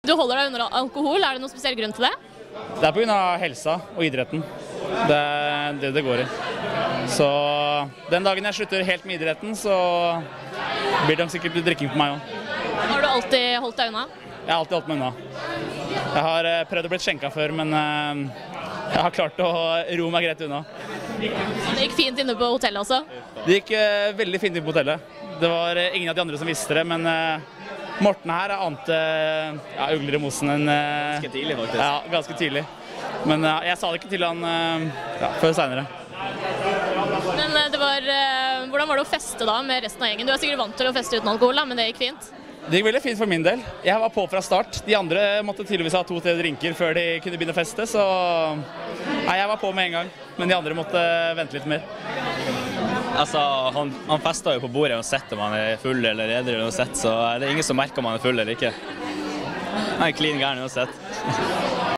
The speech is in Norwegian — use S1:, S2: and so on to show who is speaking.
S1: Du holder deg under alkohol, er det noen spesiell grunn til det?
S2: Det er på grunn av helsa og idretten. Det er det går i. Så den dagen jeg slutter helt med idretten, så blir det sikkert drikking på meg også.
S1: Har du alltid holdt deg unna?
S2: Jeg har alltid holdt meg unna. Jeg har prøvd å bli skjenket før, men jeg har klart å ro meg greit unna.
S1: Det gikk fint inne på hotellet også?
S2: Det gikk veldig fint inne på hotellet. Det var ingen av de andre som visste det, men Morten her ante ugler i mosen
S3: ganske tidlig, faktisk.
S2: Ja, ganske tidlig. Men jeg sa det ikke til han før senere.
S1: Men hvordan var det å feste da med resten av gjengen? Du er sikkert vant til å feste uten alkohol, men det gikk fint?
S2: Det gikk veldig fint for min del. Jeg var på fra start. De andre måtte tydeligvis ha 2-3 drinker før de kunne begynne å feste, så jeg var på med en gang. Men de andre måtte vente litt mer.
S3: Altså, han fester jo på bordet uansett om han er full eller edru uansett, så det er ingen som merker om han er full eller ikke. Han er clean gæren uansett.